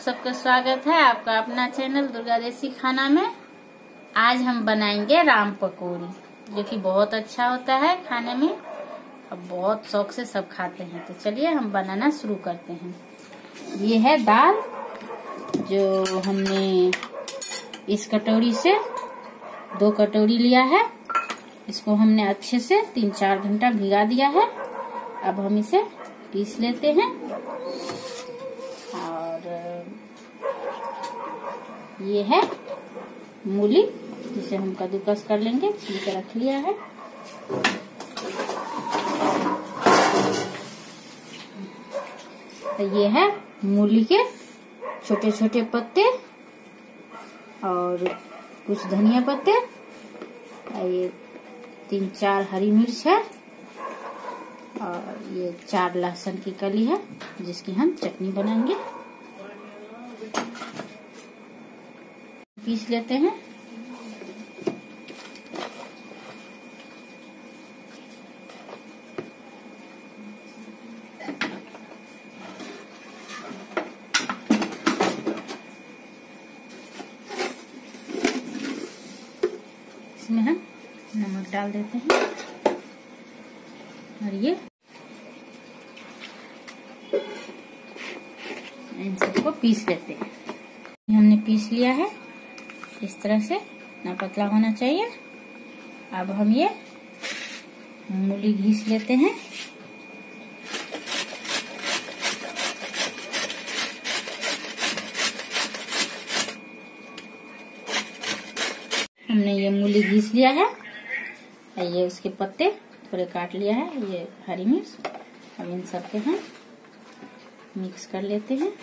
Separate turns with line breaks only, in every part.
सबका स्वागत है आपका अपना चैनल दुर्गा देसी खाना में। आज हम बनाएंगे राम पकौड़ी, जो कि बहुत अच्छा होता है खाने में और बहुत शौक से सब खाते हैं। तो चलिए हम बनाना शुरू करते हैं। ये है दाल, जो हमने इस कटोरी से 2 कटोरी लिया है। इसको हमने अच्छे से 3-4 घंटा भिगा दिया है। अब हम इसे पीस लेते हैं। और ये है मूली, जिसे हम कद्दूकस कर लेंगे, छील के रख लिया है। तो ये है मूली के छोटे छोटे पत्ते और कुछ धनिया पत्ते, ये 3-4 हरी मिर्च है और ये 4 लहसुन की कली है, जिसकी हम चटनी बनाएंगे। पीस लेते हैं। इसमें हम नमक डाल देते हैं और ये इन सबको पीस लेते हैं। हमने पीस लिया है इस तरह से, ना पतला होना चाहिए। अब हम ये मूली घिस लेते हैं। हमने ये मूली घिस लिया है। ये उसके पत्ते थोड़े काट लिया है, ये हरी मिर्च। अब इन सबके हम मिक्स कर लेते हैं।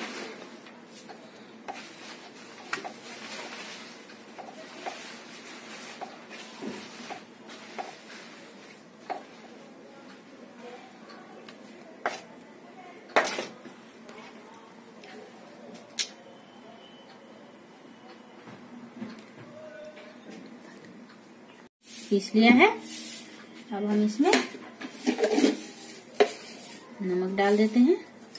पीस लिया है। अब हम इसमें नमक डाल देते हैं।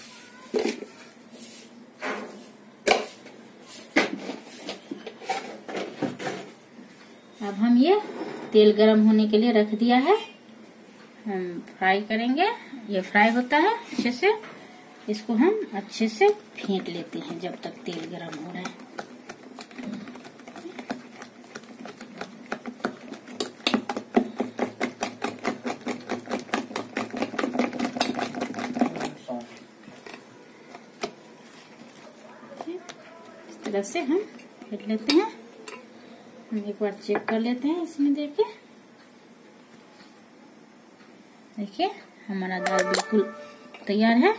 अब हम ये तेल गरम होने के लिए रख दिया है, हम फ्राई करेंगे। ये फ्राई होता है अच्छे से, इसको हम अच्छे से फेंट लेते हैं जब तक तेल गरम हो रहा है। इस तरह से हम फेंट लेते हैं। हम एक बार चेक कर लेते हैं इसमें। देखिए हमारा दाल बिल्कुल तैयार है।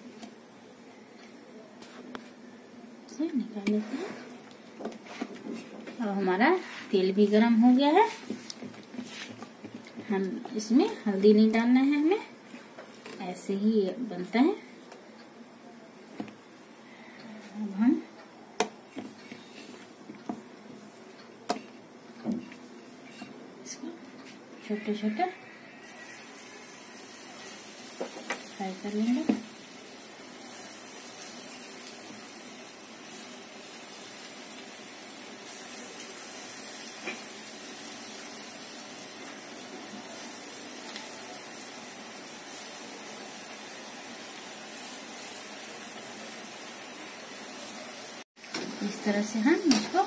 इसे निकाल लेते हैं। और हमारा तेल भी गरम हो गया है। हम इसमें हल्दी नहीं डालना है, हमें ऐसे ही बनता है। अब हम इसको छोटे छोटे फ्राई कर लेंगे। इस तरह से हम इसको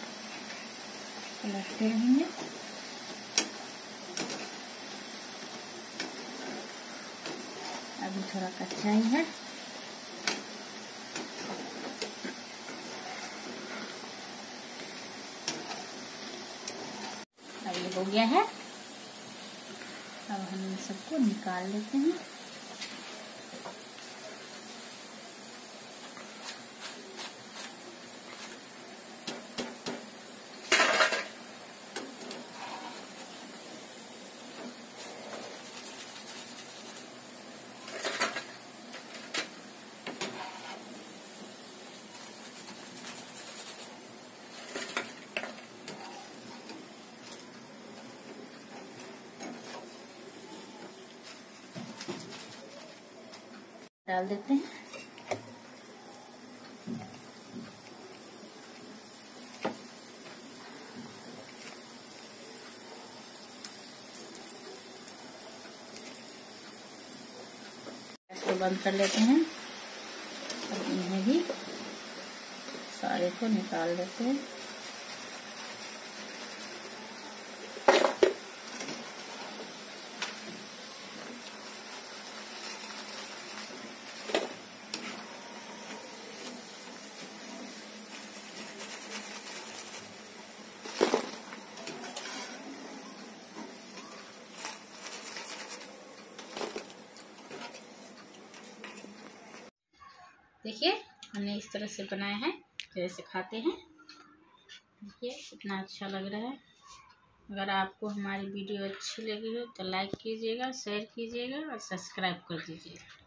पलटते रहेंगे। अभी थोड़ा कच्चा ही है। अब ये हो गया है। अब हम इन सबको निकाल लेते हैं। डाल देते हैं। बंद कर लेते हैं। अब इन्हें भी सारे को निकाल देते हैं। देखिए हमने इस तरह से बनाया है, जैसे खाते हैं। देखिए कितना अच्छा लग रहा है। अगर आपको हमारी वीडियो अच्छी लगी हो तो लाइक कीजिएगा, शेयर कीजिएगा और सब्सक्राइब कर दीजिएगा।